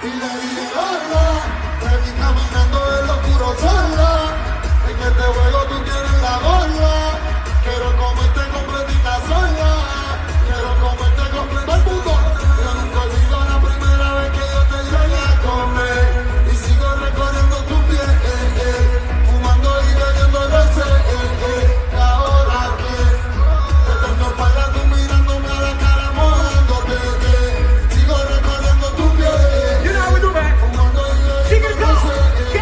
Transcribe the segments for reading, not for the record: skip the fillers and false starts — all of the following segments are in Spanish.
Y le dije, hola, te vi caminando en lo oscuro sola. En este juego tú tienes la bola. Quiero comerte completita sola. Quiero comerte completita al mundo. Yo nunca olvido la primera vez que yo te llegué a comer. Y sigo recorriendo tu piel, fumando y bebiendo roce, ahora que te tengo para tú mirándome a la cara mojándote, sigo recorriendo tu piel, You know how we do that. fumando y bebiendo roce,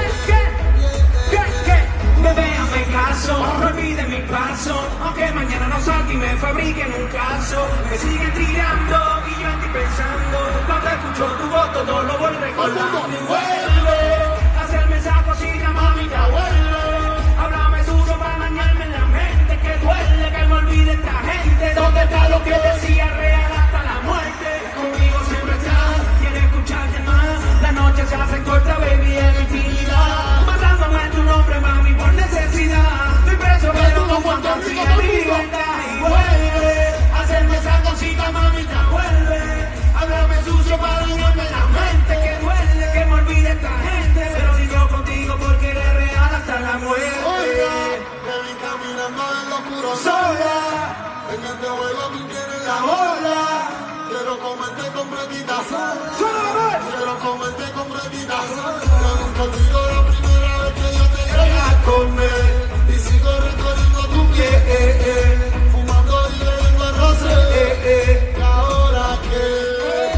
Bebé, hazme caso, no olvides mi paso. Aunque mañana no salga y me fabriquen un caso. Me siguen tirando y yo estoy pensando. Cuando escucho tu voz todo lo voy recordando. Y vuelve a hacerme esa cosita, mamita, vuelve. Háblame duro para dañarme la mente. Que duele que me olvide esta gente. ¿Dónde está lo que decía real hasta la muerte? Conmigo siempre estás, quiero escucharte más. La noche se hace corta, baby, en infinidad. Matándome tu nombre, mami, por necesidad. Estoy preso, pero no fantasía, libertad. Y vuelve a hacerme esa cosita, mamita, vuelve. Háblame sucio para dañarme la mente. Que duele que me olvide esta gente. Pero sigo contigo porque eres real hasta la muerte. oiga, te vi caminando en lo oscuro sola, en este juego tú tienes la bola, quiero comerte completita sola, quiero comerte completita sola, yo nunca olvido la primera vez que yo te llegué a comer, y sigo recorriendo tu piel, fumando y bebiendo roce, y ahora que...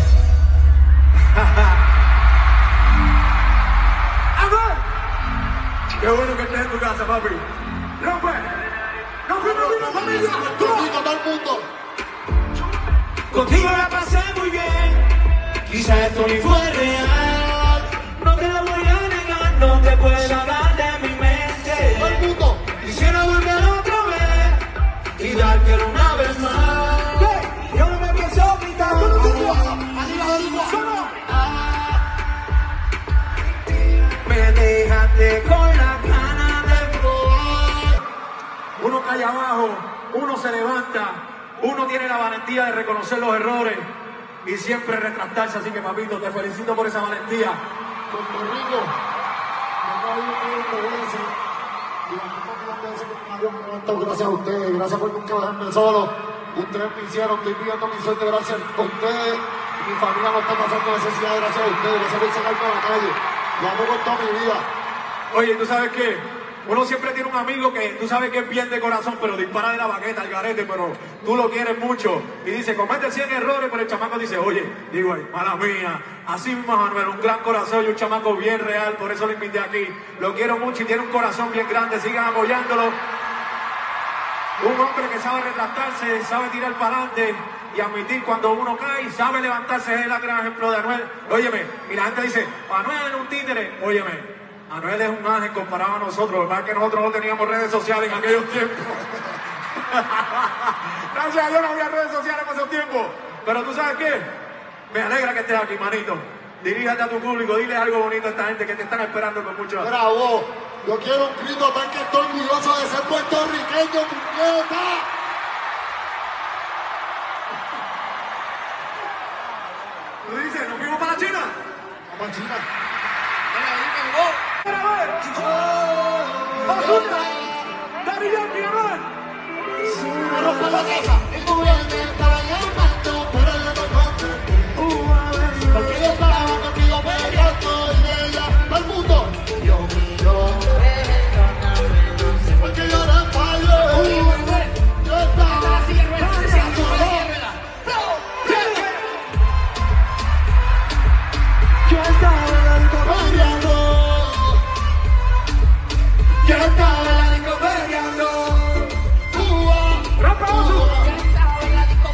Qué bueno que estés en tu casa, papi. ¡Rompe! ¡Nos fuimos, familia! Contigo todo el mundo. Contigo la pasé muy bien. Quizás esto ni fue real. No te lo voy a negar, no te puedo sacar de mi mente. Todo el mundo. Quisiera volver otra vez y dártelo una vez más. Yo no me pienso quitar. Me dejaste con la gana de probar. Uno cae abajo, uno se levanta, uno tiene la valentía de reconocer los errores y siempre retractarse. Así que, papito, te felicito por esa valentía. Puerto Rico, yo hay un veces, y gracias a ustedes, gracias por nunca dejarme solo. Ustedes me hicieron, estoy pidiendo mi suerte gracias a ustedes. Mi familia no está pasando necesidad gracias a ustedes, gracias por sacarme a la calle. Lo hago con toda mi vida. Oye, ¿tú sabes qué? Uno siempre tiene un amigo que tú sabes que es bien de corazón, pero dispara de la baqueta al garete, pero tú lo quieres mucho. Y dice, comete 100 errores, pero el chamaco dice, oye, digo, ay, mala mía. Así mismo, Manuel, un gran corazón y un chamaco bien real, por eso lo invité aquí. Lo quiero mucho y tiene un corazón bien grande, sigan apoyándolo. Un hombre que sabe retractarse, sabe tirar para adelante y admitir cuando uno cae, sabe levantarse, es el gran ejemplo de Anuel. Óyeme, y la gente dice, Anuel es un títere. Óyeme, Anuel es un ángel comparado a nosotros. Lo que pasa es que nosotros no teníamos redes sociales en aquellos tiempos. Gracias a Dios no había redes sociales en esos tiempos. Pero tú sabes qué, me alegra que estés aquí, manito. Diríjate a tu público, dile algo bonito a esta gente que te están esperando con mucho. Bravo, yo quiero un grito tan que estoy orgulloso de ser puertorriqueño, puñeta. Tú dices, ¿nos fuimos para China? Vamos a China. ¡Ozuna! ¡Daddy Yankee, Anuel! Me rompe la casa. El gobierno estaba llamando, pero yo no contesté. Porque yo estaba contigo peleando y de ella todo el mundo. Yo miro, porque yo era fallo. Yo estaba Yo estaba en la disco peleando. Yo estaba en la disco peleando. ¡Rampa, Ozuna!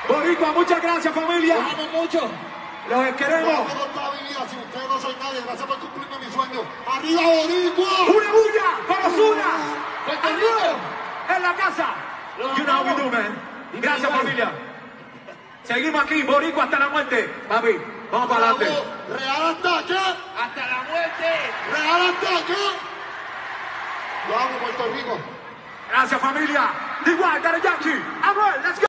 Boricua, muchas gracias, familia. Los amo mucho. Los queremos. Yo por toda mi vida, sin ustedes no soy nadie. Gracias por cumplirme mi sueño. ¡Arriba, Boricua! ¡Una bulla! ¡Vamos, una! Puerto Rico. ¡En la casa! Los You know how we amamos. do, man. Gracias, igual. familia. Seguimos aquí, Boricua hasta la muerte. Papi, vamos para adelante. Real hasta acá. Hasta la muerte. Real hasta acá. Yo amo Puerto Rico. Gracias, familia. Igual, Daddy Yankee. Amor, let's go.